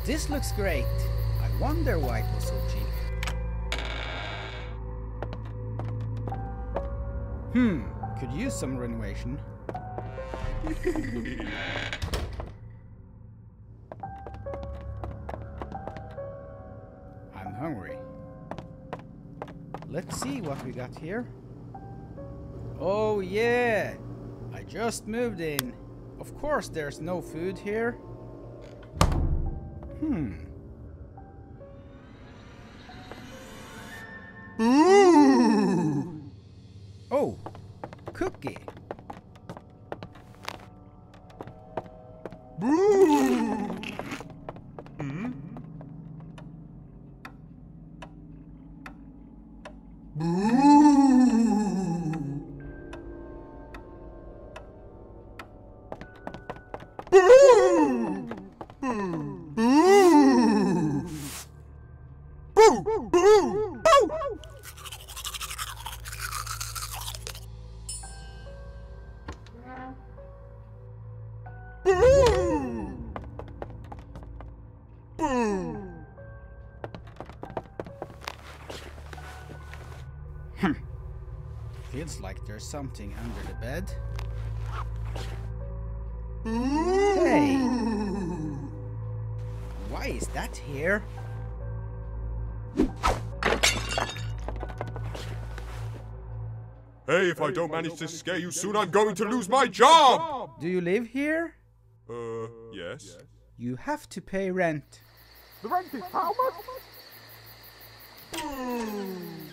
This looks great. I wonder why it was so cheap. Could use some renovation. I'm hungry. Let's see what we got here. Oh yeah! I just moved in. Of course there's no food here. Oh, cookie. Feels like there's something under the bed. Hey! Why is that here? Hey, if I don't manage to scare you soon, I'm going to lose my job! Do you live here? Yes. You have to pay rent. The rent is how much?